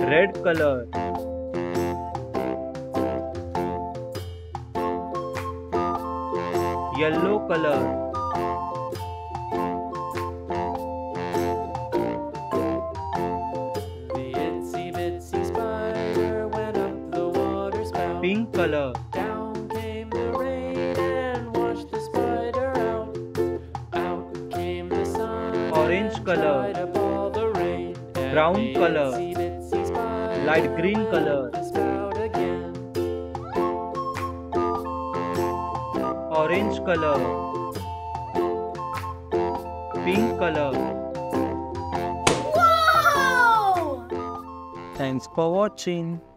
red color, yellow color, The itsy bitsy spider went up the water spout. pink color, Down came the rain and washed the spider out. Out came the sun orange and color, dried up all the rain. And brown the color, itsy bitsy spider light green went color, up the spout again. orange color, pink color. Wow! Thanks for watching.